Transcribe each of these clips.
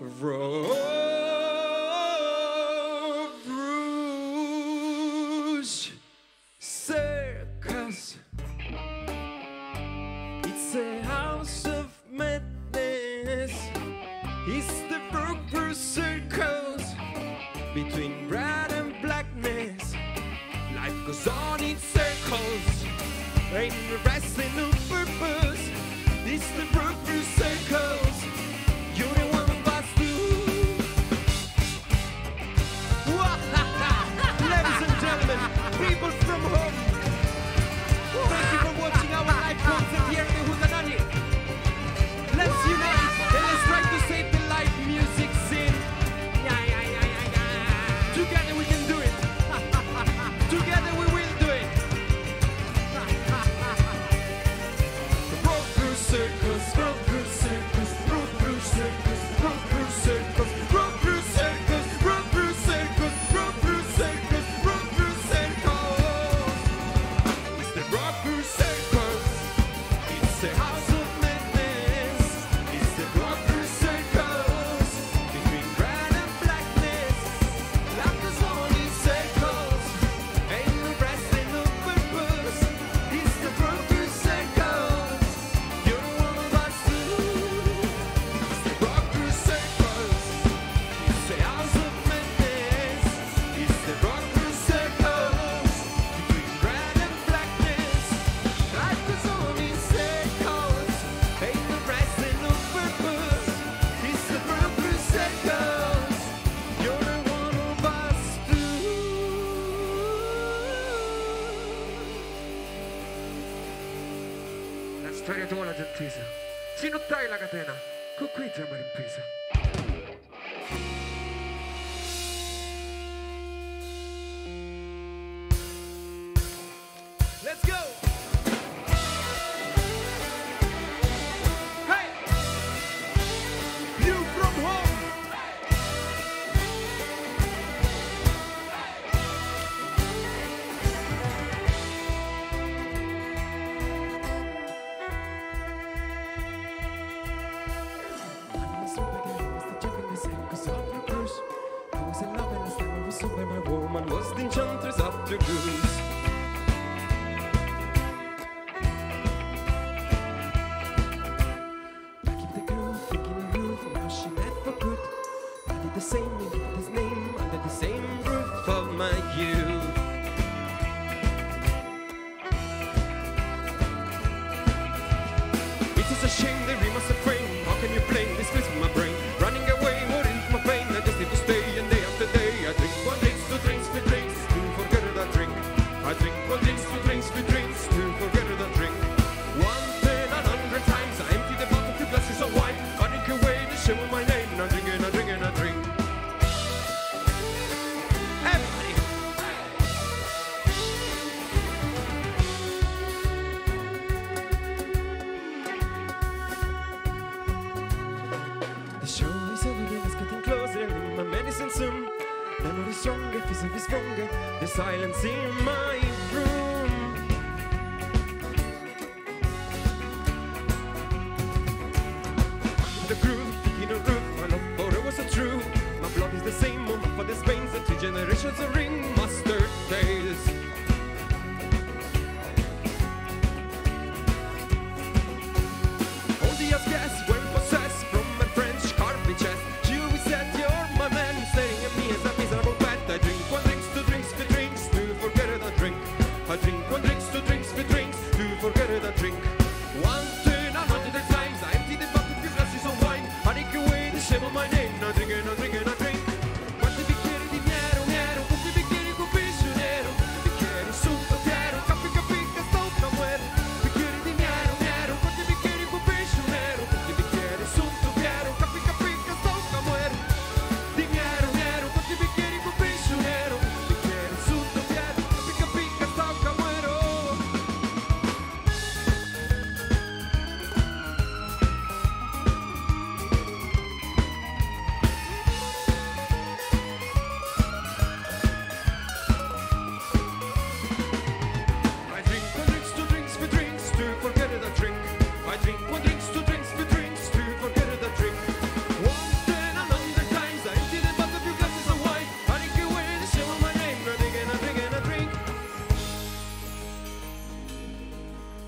Rock Circus. It's a house of madness. It's the Rock Circus. Between red and blackness, life goes on in circles. Ain't the wrestling no purpose. It's the Rock Circus. You're the one of us too. Ladies and gentlemen, people from home, thank you for watching our live concert here in the Hootananny. Let's unite and let's try to save the live music scene. Together we can do it. Together we will do it. Rock Circus, Rock Circus, Rock Circus, Rock Circus, Rock Circus, Rock Circus, Rock Circus, Rock Circus. It's the Rock Circus. It's a house of madness. It's the Rock Circus. Between red and blackness, life goes on in circles. Ain't no wrestling no purpose. It's the Rock Circus. You're one of us too. It's the Rock Circus. It's a house of madness. It's the Rock Circus. Between red and blackness, life goes on in circles. Ain't no wrestling no purpose. It's the Rock Circus. You're the one of us too. La storia tua la gentisa. Si nottai la catena, con qui trema l'impresa. Let's go. Hey, you from home. My woman was the enchantress of the goose. I keep the girl thinking the roof, now she left for good. I did the same, and put his name under the same roof of my youth. It is a shame that we must have framed. How can you blame this with my brain? Running away, more into my pain. I just need to stay, and day after day I drink one drinks, two drinks, three drinks, to forget that drink. I drink one drinks, two drinks, three drinks, to forget that drink. 100 times I empty the bottle, two glasses of wine. I drink away the shame of my name. I drink and I drink and I drink. Everybody. The show is over again, it's getting closer. I need my medicine soon. Memory stronger, physically stronger. The silence in my room. The groove, in a roof, my love for her was so true. My blood is the same, my father's veins, and 3 generations of ringmaster days. All the other guests were possessed from my French carpet chest. You said you're my man, staring at me as a miserable pet. I drink one drinks, two drinks, three drinks, to forget that drink. I drink one drinks, two drinks, three drinks, to forget that drink. 100 times I empty the bucket with glasses of wine. I drink away the shame of my name. I drink and I drink and I drink. Quanti bicchieri di nero, nero, quanti bicchieri con piscio nero, bicchieri sotto nero, capi capi che sto da muero. Bicchieri di nero, nero, quanti bicchieri con piscio nero, quanti bicchieri sotto nero, capi capi che sto da muero. Di nero, nero, quanti bicchieri con piscio nero, bicchieri sotto nero, capi capi che sto da muero.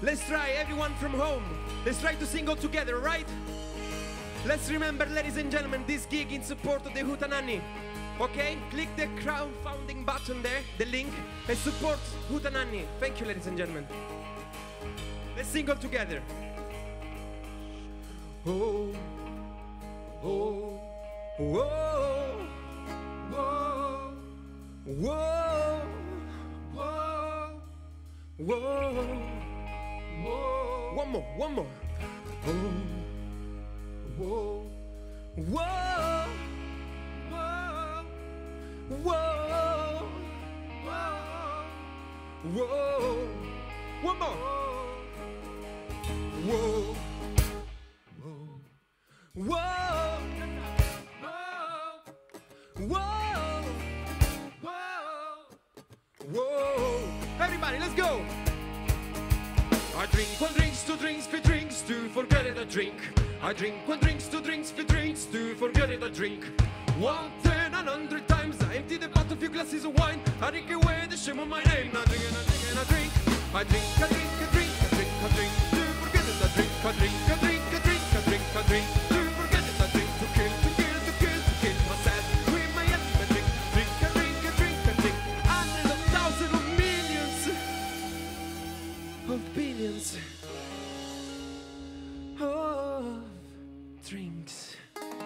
Let's try, everyone from home. Let's try to sing all together, right? Let's remember, ladies and gentlemen, this gig in support of the Hootananny. Okay? Click the crowdfunding button there, the link, and support Hootananny. Thank you, ladies and gentlemen. Let's sing all together. Oh, oh, whoa, whoa, whoa, whoa, whoa, whoa. One more, one more. Oh, whoa, whoa, whoa, whoa, whoa. One more. Whoa. Whoa, whoa, whoa, whoa. Everybody, let's go. I drink 1 drink, 2 drinks, 3 drinks to forget it, I drink. I drink 1 drink, 2 drinks, 3 drinks to forget it, I drink. 1, 10, 100 times I empty the bottle, few glasses of wine. I drink away the shame of my name. I drink and I drink and I drink. I drink, I drink, I drink, I drink, I drink to forget it, I drink. I drink, I drink, I drink, I drink, I drink. Billions of drinks.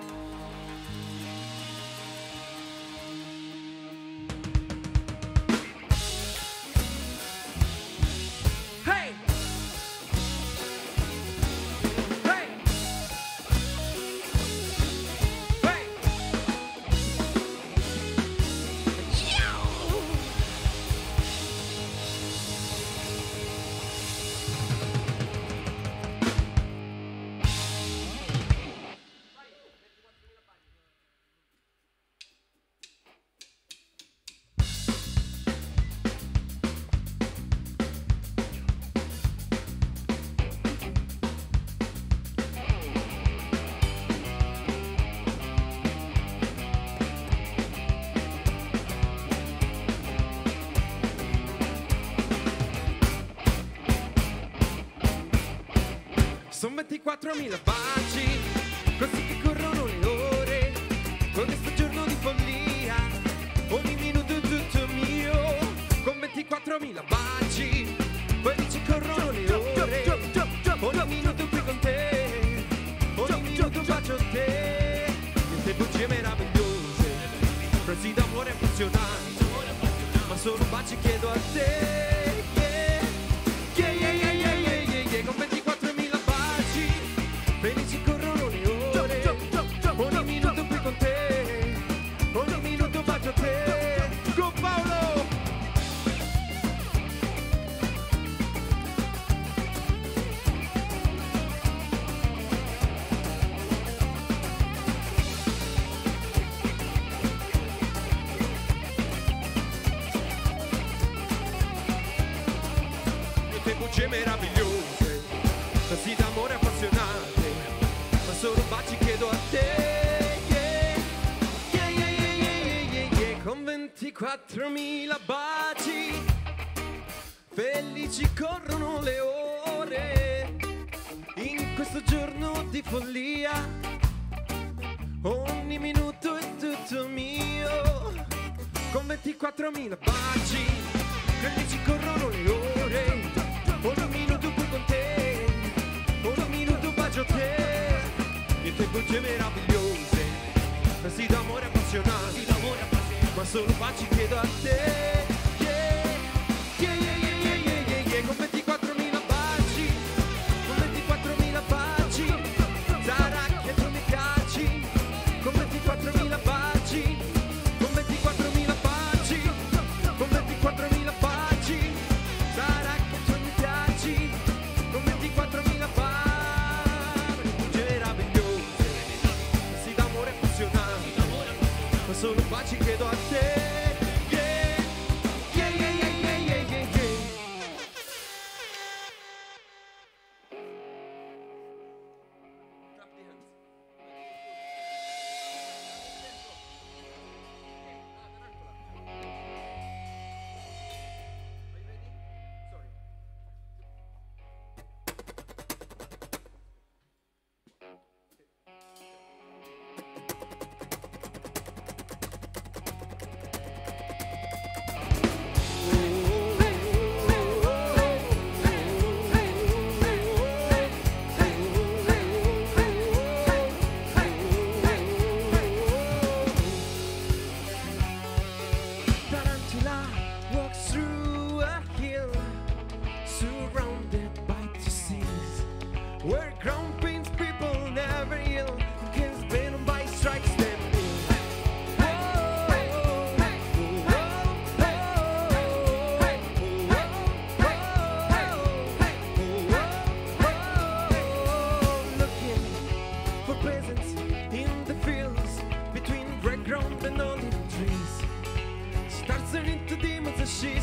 Hey! Hey! Hey! Sono 24.000 baci, così che corrono le ore, con questo giorno di follia, ogni minuto è tutto mio, con 24.000 baci, felici corrono le ore, ogni minuto qui con te, ogni minuto bacio a te, queste bugie meravigliose, frasi d'amore appassionati, ma solo baci chiedo a te. Con 24.000 baci, felici corrono le ore, ogni minuto qui con te, ogni minuto bacio a te. Con Paolo! Queste bugie meravigliose, così d'amore appassionate, ma solo baci chiedo a te, con 24.000 baci, felici corrono le ore, in questo giorno di follia, ogni minuto è tutto mio, con 24.000 baci, felici corrono le ore, ogni minuto qui con te, ogni minuto bacio a te, niente bugie meravigliose, frasi d'amore appassionati, ma solo baci chiedo a te, con 24.000 baci, con 24.000 baci, sarà che tu mi piaci, con 24.000 baci, con 24.000 baci, con 24.000 baci, sarà che tu mi piaci, con 24.000 baci, bugie meravigliose, frasi d'amore appassionati, ma solo baci chiedo a te,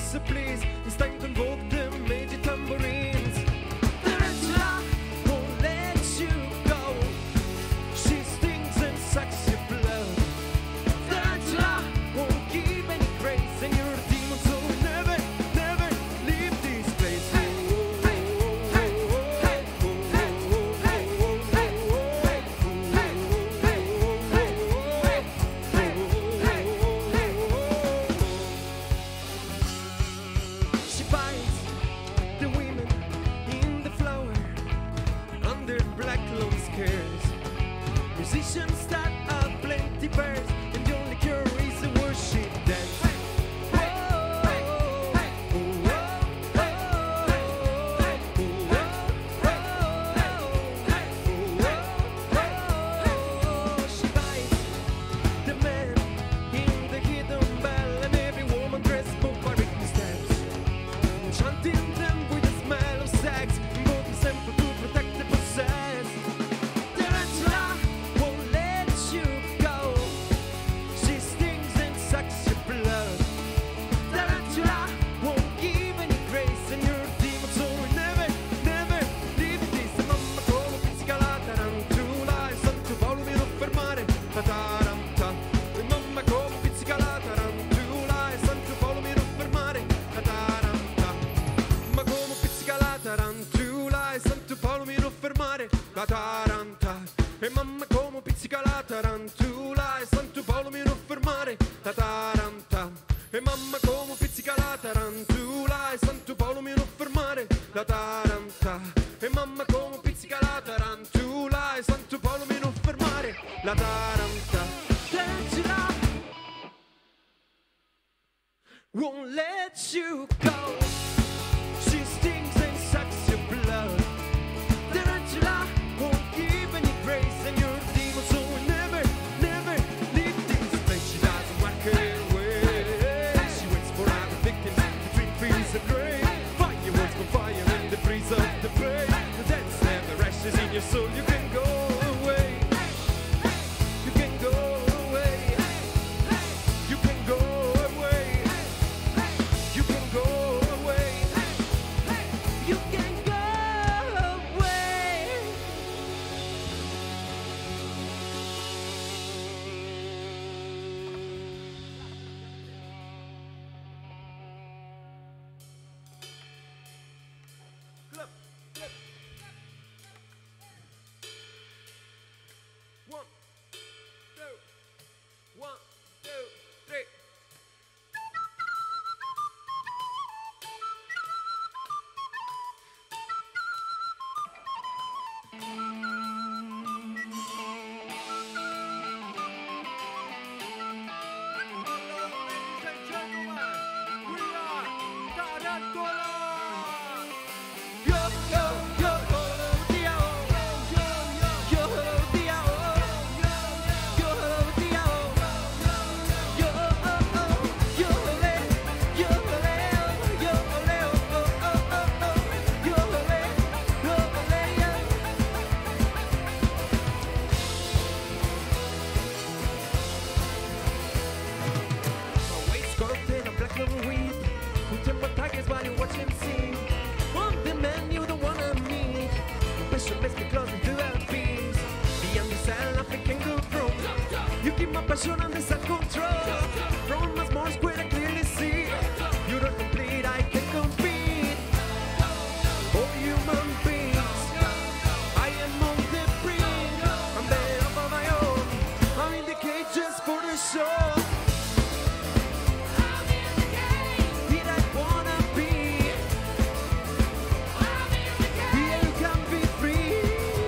so please, it's time to invoke the magic tambourines. Tarantula won't let you go. She stings and sucks your blood. Tarantula won't give any grace, and you're a demon, so never, never leave this place. She bites the women in the flower under black long skirts. Musicians start up plenty birds, and the only cure is a worship dance. She bites the man in the hidden bell, and every woman dressed for rhythm steps, chanting them with a smile of sex, invoking simple to protect the possessed. Tarantula won't let you go. She stings and sucks your blood. Tarantula won't give any grace, and you're a demon, so never, never leave this. Mamma come pizzica la tarantula, e Santo Paolo mi non fermare la taranta. E mamma come pizzica la tarantula, e Santo Paolo mi non fermare la taranta. Ma come pizzica la tarantula, e Santo Paolo mi non fermare la taranta. E mamma come pizzica la tarantula, e Santo Paolo mi non fermare la taranta. E mamma come pizzica la tarantula, e Santo Paolo mi non fermare la taranta. E mamma come pizzica la tarantula, e Santo Paolo mi non fermare la taranta. Tarantula won't let you go. She stings and sucks your blood. Tarantula won't give any grace, and you're a demon, so never, never leave this place. She doesn't walk away. She waits for other victims between trees of grey. Fireworks from fire in the breeze of the prey. The dance never ashes in your soul. You can go away. You can go away. You can go away. You can go away. You can go away. Clap, clap. 1, 2, 1, 2, 3. Ladies and gentlemen, we are Tarantola. Yo, yo, yo, dia, yo, yo, dia, yo, dia, yo, yo, le, yo, le, yo, le, yo, le, yo, le. My waist contain a black leather weed. Who temper tigers while you watch him sing. Want the man you don't wanna meet. Passion makes me close into our beams. Beyond the cell, nothing can go wrong. You keep my passion under self-control. From a small square, I clearly see. You don't complete, I can compete. Oh, human beings, I am on the brink. I'm better off on my own. I'm in the cage just for the show. Here I wanna be. Here you can be free.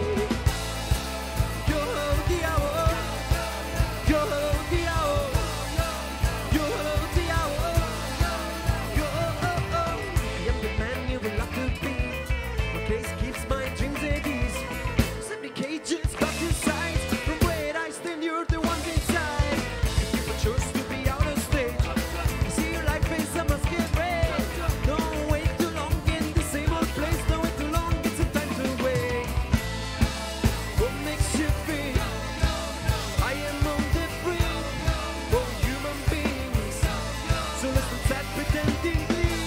Yo, dia, yo, dia, yo, dia, yo. I am the man you will love to be. My case keeps my dreams at ease. Every cage is got two sides. From where I stand, you're the one inside. If you choose to be out of stage, I see your life is a masquerade. Don't wait too long in the same old place. Don't wait too long, it's a time to wait. What makes you feel? I am on the brink. Oh, human beings, so let's not start pretending.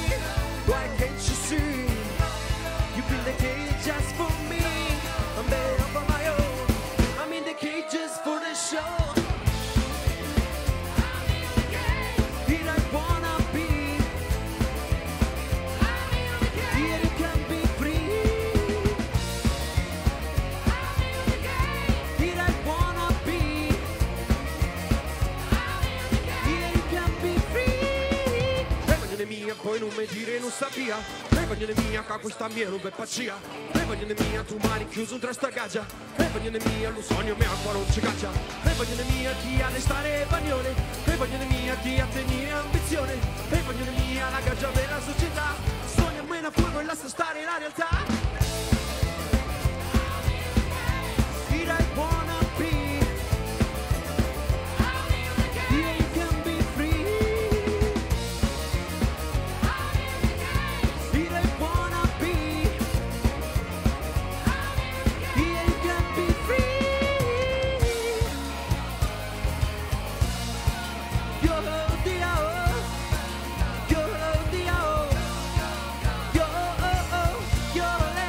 mia, poi non mi dire non sapia. E voglio mia, che questa mia non per pazzia. E voglio mia, tu mani chiuso tra sta gaggia. E voglio mia, lo sogno mio ancora non ci caccia. E voglio mia, chi ha di stare bagnone. E voglio mia, chi ha tenere ambizione. E voglio mia, la gaggia della società. Sogno meno a fuoco e lascia stare la realtà. Here I wanna be. Here you can be free. Here I wanna be. Here you can be free. Yo dia oh, yo dia oh, yo oh oh, yo le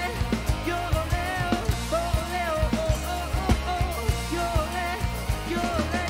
oh oh oh oh oh, yo le yo.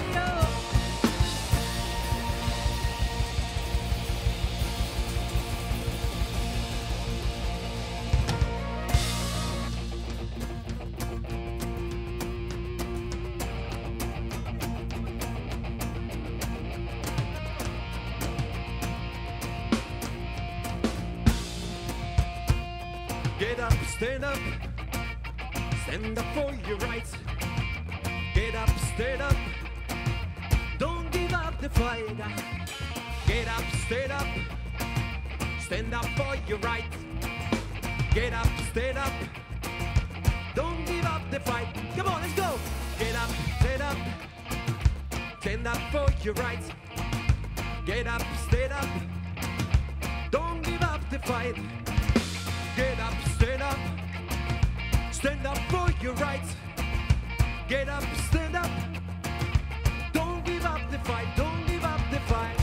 Get up, stand up. Stand up for your rights. Get up, stand up. Don't give up the fight. Get up, stand up. Stand up for your rights. Get up, stand up. Don't give up the fight. Come on, let's go. Get up, stand up. Stand up for your rights. Get up, stand up. Don't give up the fight. Get up, stand up. Stand up for your rights. Get up, stand up. Don't give up the fight. Don't give up the fight.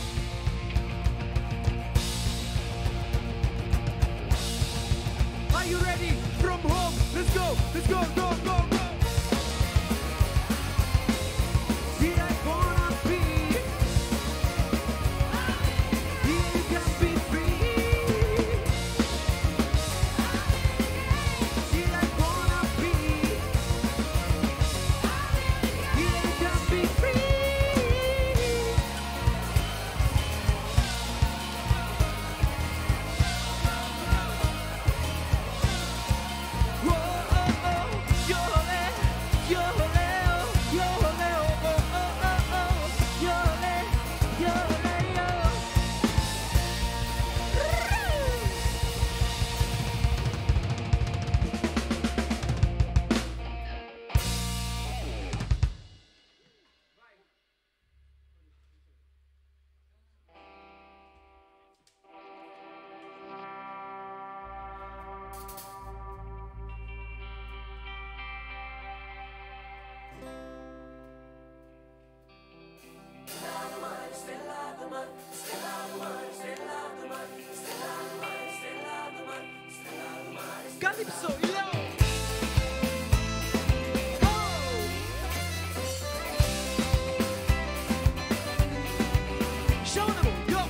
Are you ready? From home, let's go. Let's go, go, go, go. Here I wanna be. Here you can be free. Here I wanna be. Here you can be free. Whoa, oh, oh, yo le, oh, yo le, oh, oh, oh, oh, yo le, yo. Calypso, yo! Oh! Show them, yo!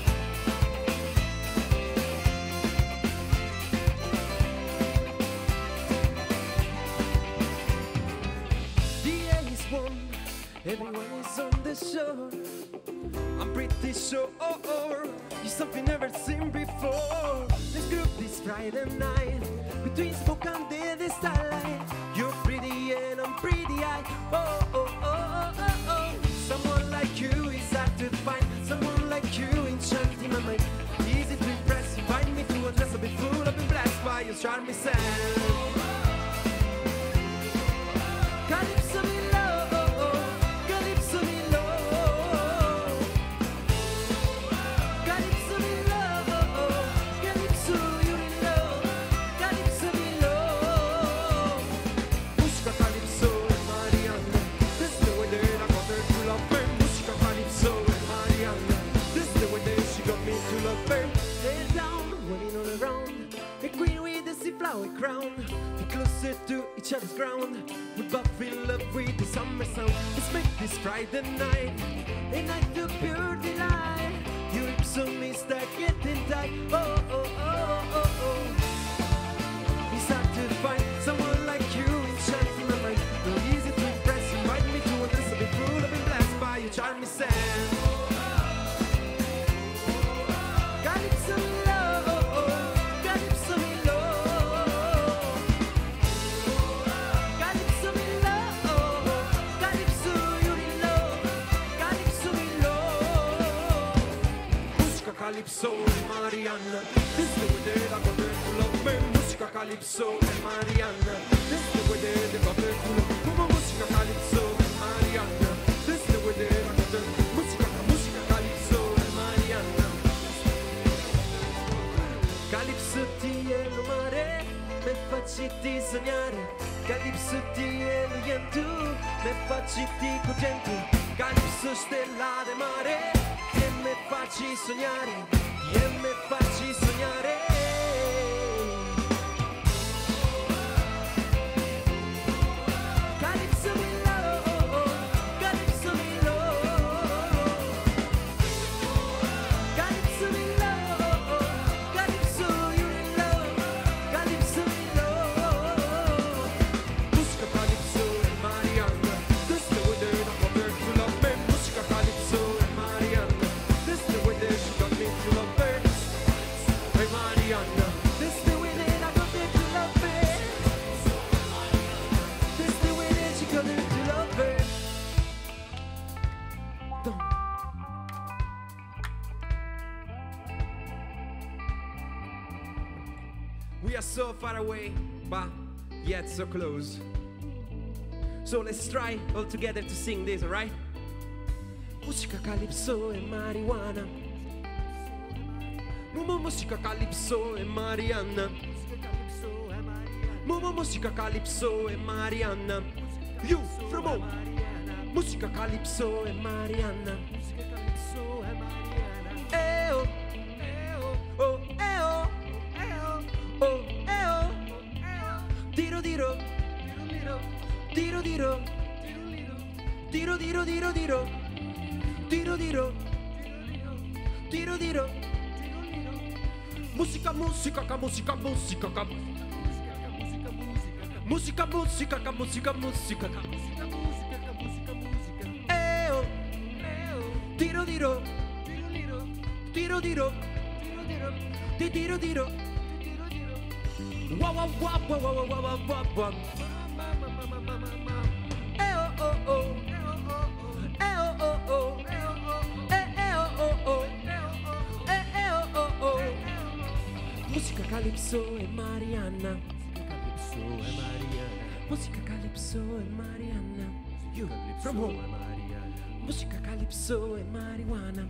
The air is warm, everyone is on the shore. I'm pretty sure you're something never seen before. This group this Friday night, between smoke and the starlight. You're pretty and I'm pretty high. Oh, oh, oh, oh, oh. Someone like you is hard to find. Someone like you enchanting my mind. Easy to impress, invite me to a dress a bit full. I've been blessed by your charming sound. Calypso me low, calypso me low. Calypso me low, calypso you low. Calypso me low. Música calypso and Mariana. This is the way that I got her to love her. Música calypso and Mariana. This is the way that she got me to love her. Lay down, waiting all around. A queen with a sea flower crown. Be closer to each other's ground. We both feel love with the summer sound. Let's make this Friday night a night of pure delight. Your lips on me start getting tight. Oh, oh, oh, oh, oh. It's hard to find someone like you enchanting my mind. No easy to impress. Invite me to a dance a bit full. I've been blessed by your charming sound. Calypso Calypso e Marianna. This the way that I got there to love me. Musica Calypso e Marianna. This the way that I got there to love me. Musica Calypso e Marianna. This the way that I got there. Musica Calypso e Marianna. Calypso ti è lo mare, me facci ti sognare. Calypso ti è lo yentu, me facci ti contento. Calypso stella de mare, che me facci sognare, che me facci sognare. Calypso mi love, Calypso mi love, Calypso mi love, Calypso you in love, Calypso mi love. Musica Calypso e Marianna, this the way that I got her to love me. Musica Calypso e Marianna, this the way that she got me to love her. Hey Marianna, this the way that I got her to love me. This the way that she got her to love her. We are so far away, but yet so close. So let's try all together to sing this, alright? Musica Calypso e marijuana. Musica Calypso e Marianna. Musica Calypso e Marianna. You from home. Musica Calypso e Marianna. Eh oh, oh, eh oh, oh, eh oh. Tiro tiro, tiro tiro, tiro tiro, tiro tiro, tiro tiro, tiro tiro. Musica, musica, ca musica, musica, ca musica, musica, ca musica, musica, ca oh, tiro tiro, tiro tiro, tiro tiro. Wow, wow, wow, wow, wow, wow, wow, wow. Eh oh oh oh, eh oh oh oh, eh oh oh oh, eh oh oh oh. Musica Calypso e Marianna. Musica Calypso e Marianna. You from home. Musica Calypso e marijuana.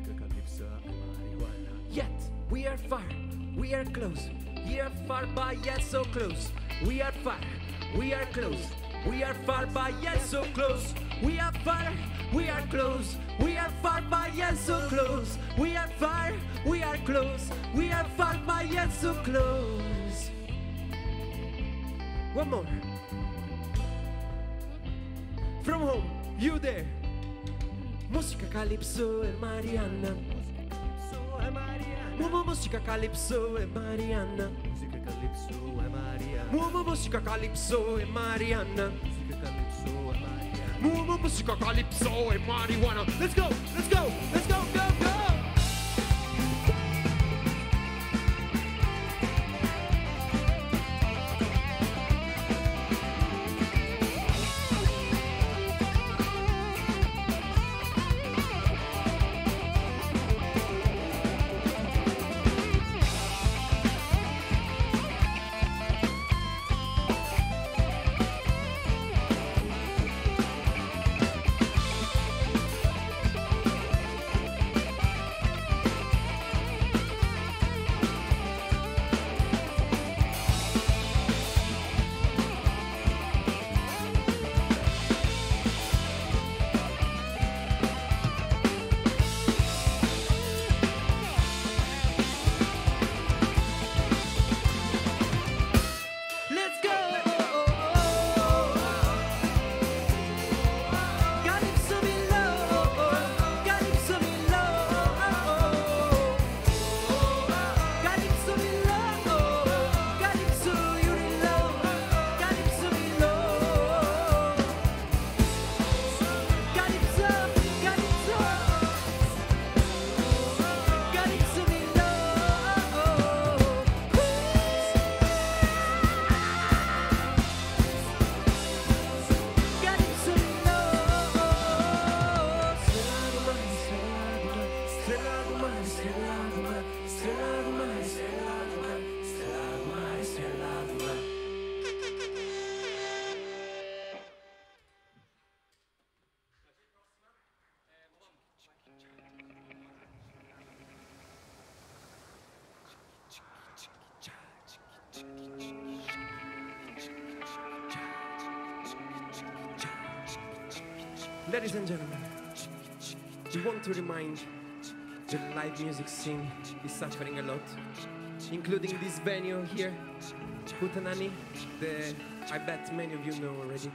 Yet we are far, we are close. We are far but yet so close. We are far, we are close. We are far but yet so close. We are far, we are close. We are far but yet so close. We are far, we are close. We are far but yet so close. One more. From home, you there. Musica Calypso e Marianna. Musica Calypso e Marianna. Musica Calypso e Marianna. Musica Calypso e Marianna. Musica Calypso e marijuana. Let's go, let's go, let's go, go, go. Ladies and gentlemen, we want to remind the live music scene is suffering a lot, including this venue here, Hootananny, I bet many of you know already.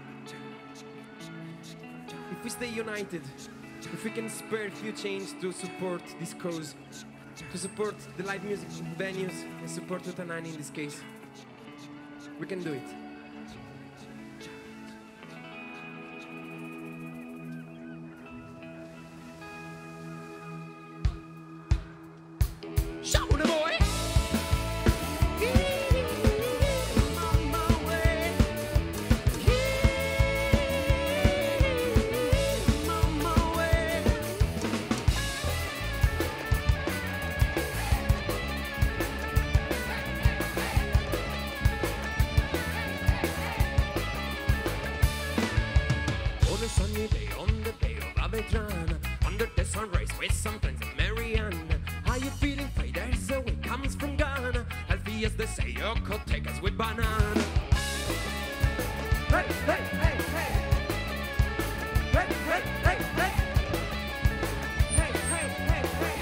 If we stay united, if we can spare a few change to support this cause, to support the live music venues and support Hootananny in this case, we can do it. Sunny day on the bay of Avedrana, under the sunrise with some friends in Marianne. How you feeling, Faye? There's a way comes from Ghana. Healthy as they say, you could take us with banana. Hey, hey, hey, hey. Hey, hey, hey, hey. Hey, hey, hey, hey.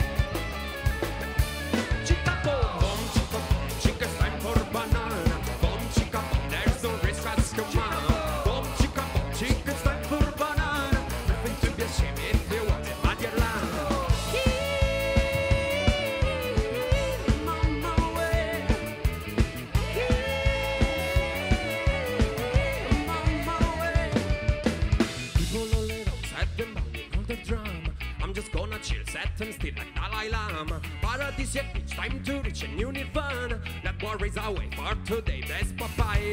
Chica boom, chica, it's time for banana. Boom, chica, boom, there's no risk, let's come on. Boom, chica, it's time for banana. Nothing to be ashamed if you want it, Magellan. Mama way. Mama way. People all around set them bounding all the drama. I'm just gonna chill, set and still like Dalai Lama. Paradise yet, it's time to reach a new nirvana. Let worries away for today, best papaya.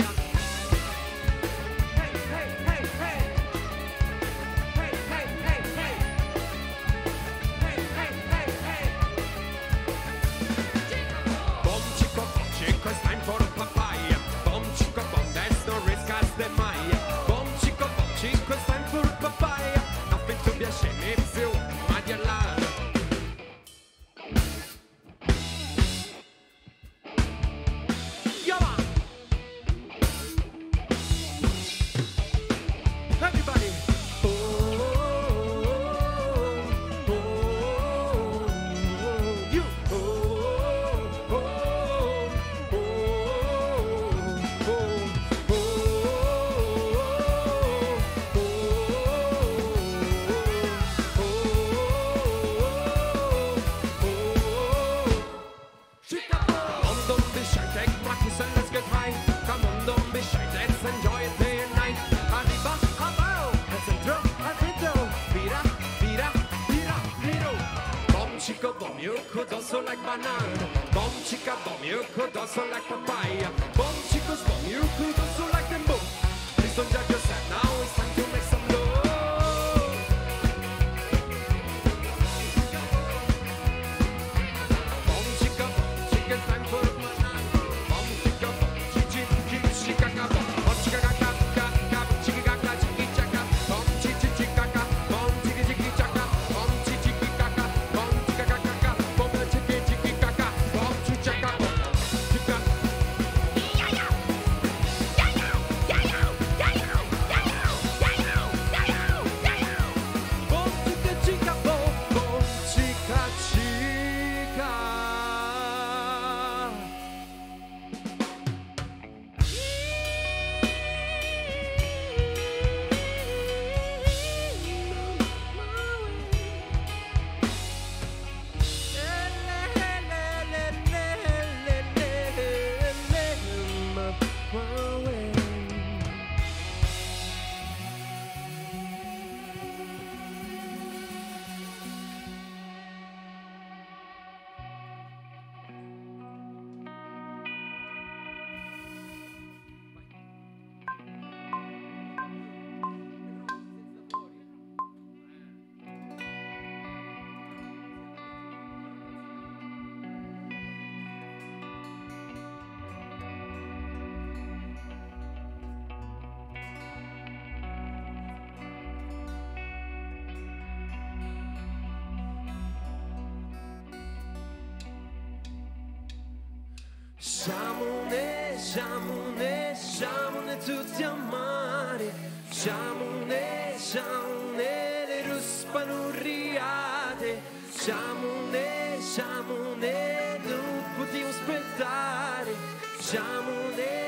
Hey, hey, hey, hey. It's time for a papaya. Bom chico bom, there's no risk as the Maya. Bom chico, it's time for a papaya. Nothing to be ashamed if you want Magellan. Yaman! Everybody! Oh, oh, oh, you! Oh, oh, Bom, you could also like banana. Bom chica bom, you could also like papaya. Bom chicos bom, you could also like them both. Please don't judge yourself now, it's time to make some noise. Bom chica, it's time for a banana. Bom chica bom, chica bom, bom chica chica chica chica, bom chica bom chica chaka, bom chica bom chica kaka, bom chica kaka, bom chica chaka, chica. Bom chica chica, bom chica chica. Siamo sciamone, sciamone tutti a mare, sciamone, sciamone, le ruspanurriate, sciamone, sciamone, non potevo aspettare, sciamone.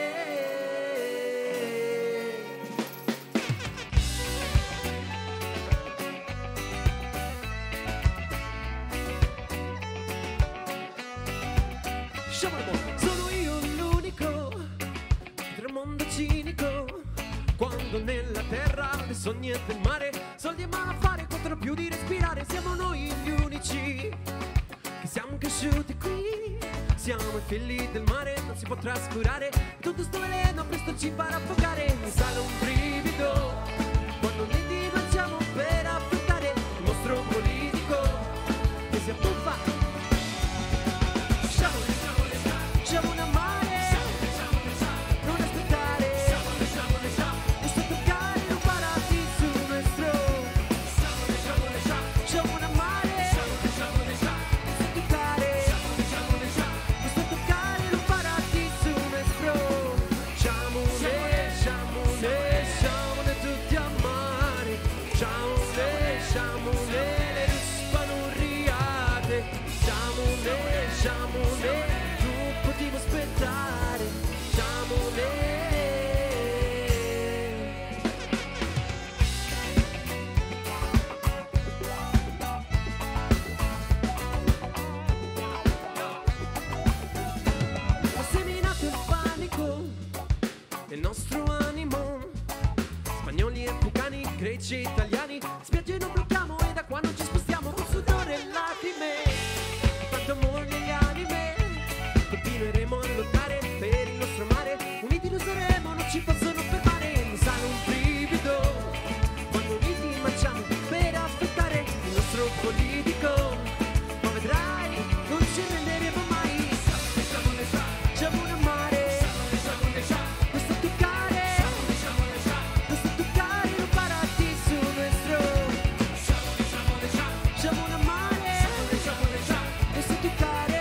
Sono io l'unico tra mondo cinico, quando nella terra dei sogni e del mare, soldi e malaffare contano più di respirare. Siamo noi gli unici che siamo cresciuti qui, siamo i figli del mare, non si può trascurare tutto sto veleno, presto ci farà affogare. Mi sale un brivido quando ne dimangiamo per affrontare il mostro politico che si abbuffa. Siamo una mare, non aspettare, questo toccare un paradiso nuestro. Siamo una mare, questo toccare un paradiso nuestro. Siamone, siamone, siamone tutti a mare, siamone, siamone, le ruspanurriate, siamone, siamone. Potevo aspettare, sciamone. Ho seminato il panico nel nostro animo, spagnoli e africani, greci e italiani, spiagge non blocchiamo e da qua non ci spostiamo, con sudore e lacrime, tanto amore negli anime. Continueremo a lottare per il nostro mare, uniti lo saremo, non ci possono fermare. Mi sale un brivido quando uniti marciamo per aspettare il nostro politico, ma vedrai, non ci arrenderemo mai. Siamo una mare, questo toccare un paradiso nuestro. Siamo una mare, questo toccare.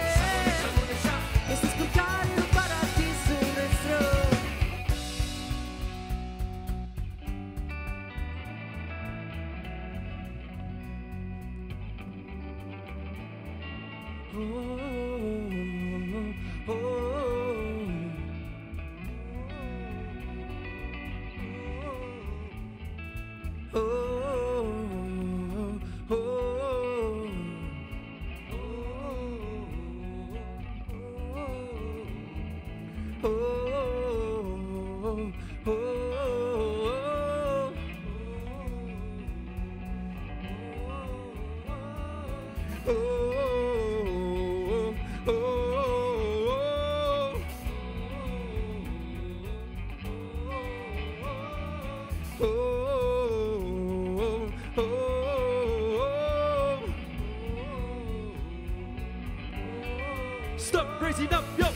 Stop raising up, yo!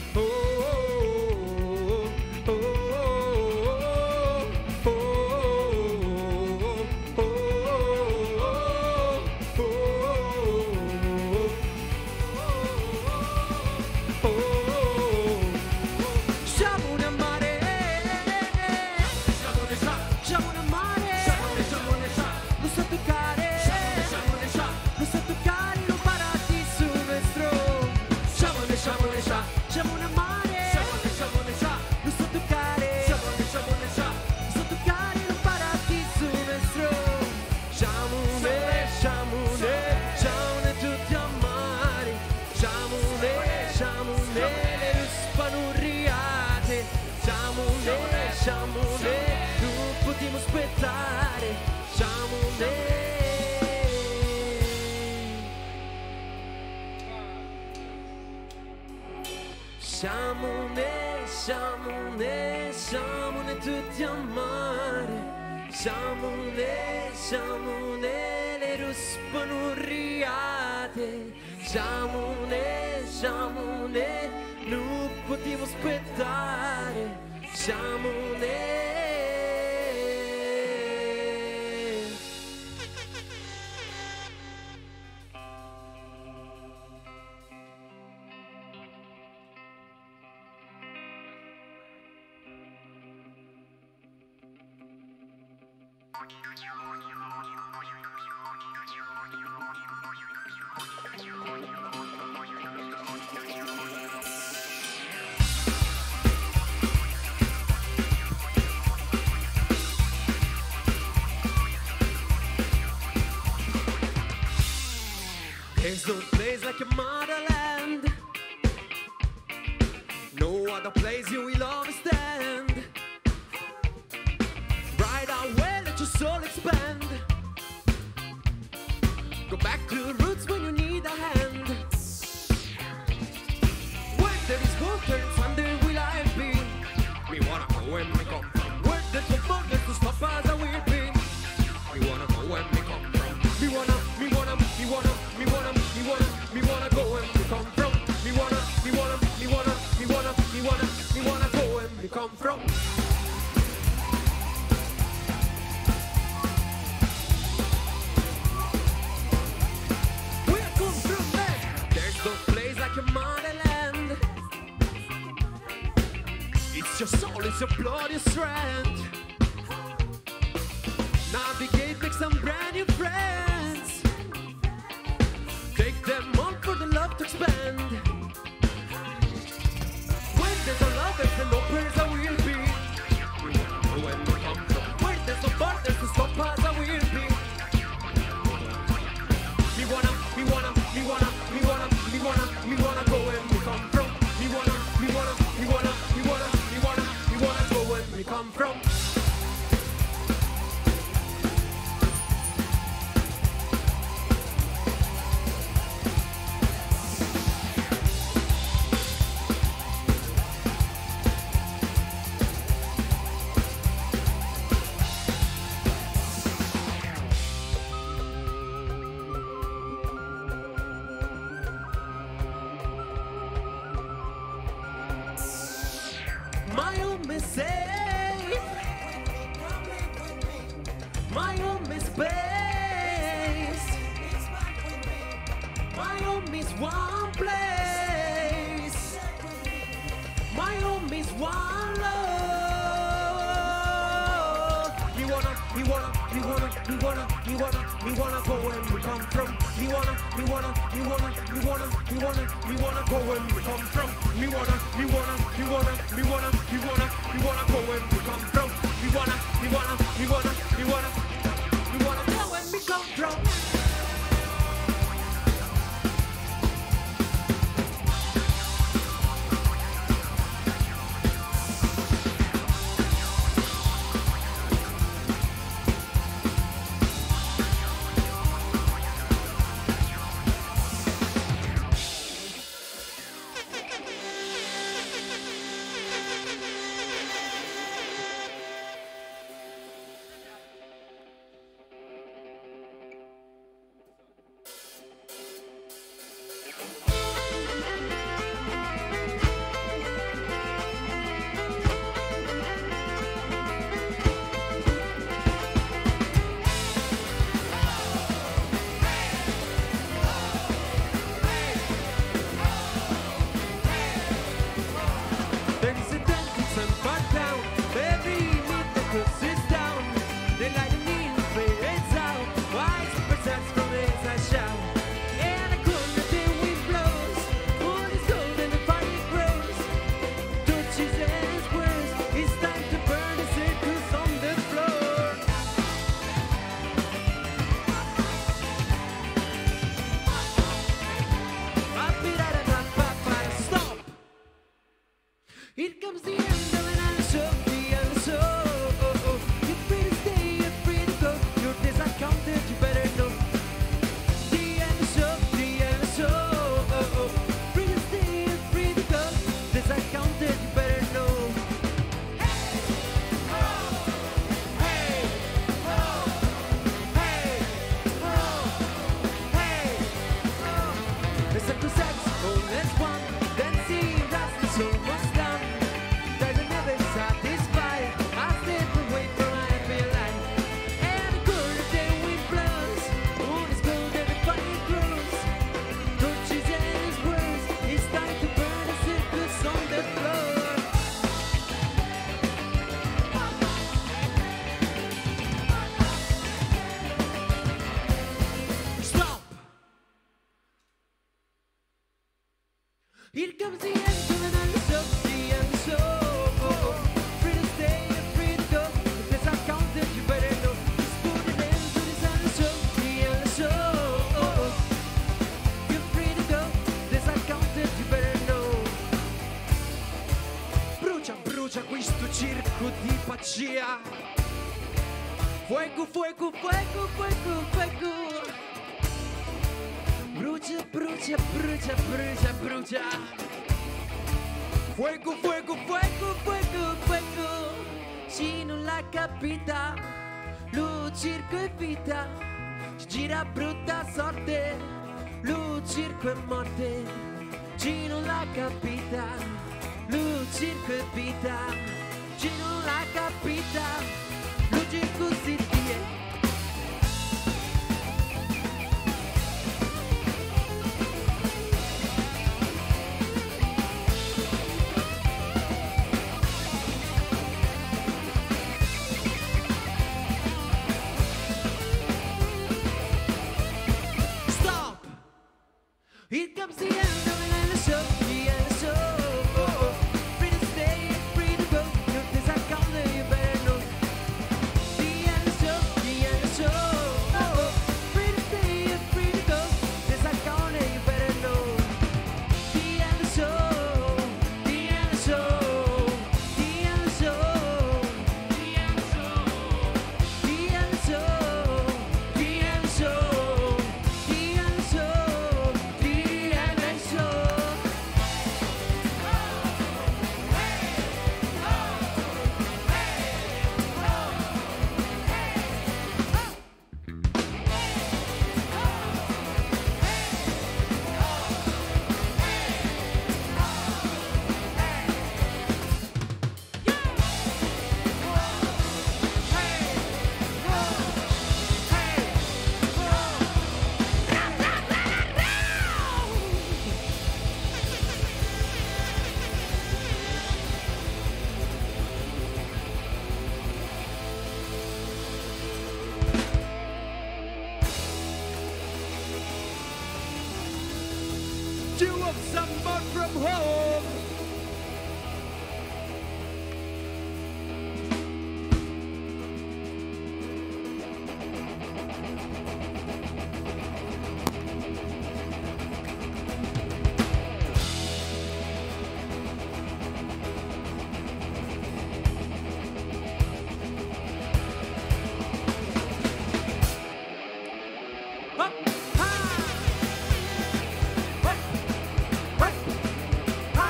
Aspettare, sciamone. Sciamone, sciamone, sciamone tutti a mare, sciamone, sciamone, le ruspanurriate, sciamone, sciamone, non potevo aspettare, sciamone. There's no place like your motherland. No other place you will understand. Right away, let your soul expand. Go back to the roots when you need a hand. Where there is water, thunder will I be. We wanna go when we come from. Where there's no borders to stop us, I will be. We wanna go when we come from. We wanna go when we come from. We wanna go when we come from. Where I come from, man? There's no place like your motherland. It's your soul, it's your blood, your strength. Navigate, make some brand new friends. Take them on for the love to expand. When there's no love, there's no place I will be. We wanna know when we come from. When there's no borders to stop us, I will be. We wanna go when we come from. We wanna go when we come from. My home is safe. My home is space. My home is one place. My home is one love. We wanna go where we come from. We wanna go where we come from. We wanna go where we come from. We wanna go where we come from. Here comes the end of an answer, the answer. You're free to stay, you're free to go. Your days are counted, you better know. The answer, the answer. Free to stay, you're free to go. Days are counted, you better know. Hey, oh, hey, oh, hey, oh, hey, oh. It's a good sex, oh, let's one. Then see that's the soul was done. Never satisfied. comes the end, doing on the show, the end of the show. Free to stay and free to go. If there's a counted, you better know. Just put it in to this end of the show, the end of the show. You're free to go. There's a counted, you better know. Brucia, brucia questo circo di pazzia. Fuego, fuego, fuego, fuego, fuego. Brucia, brucia, brucia, brucia, brucia. Fuego, fuego, fuego, fuego, fuego. Chi non l'ha capita, lo circo è vita. Ci gira brutta sorte, lo circo è morte. Chi non l'ha capita, lo circo è vita. Chi non l'ha capita, lo circo si tiene. Here comes the end of the show, the end of the show. Free to stay and free to go. If there's a counter, you better know. The end of the show, the end of the show. Free to stay and free to go. There's a counter, you better know. The end of the show, the end of the show. The end of the show, the end of the show. The end of the show, the end of the show. You want some more from home? Up, high.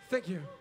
Thank you.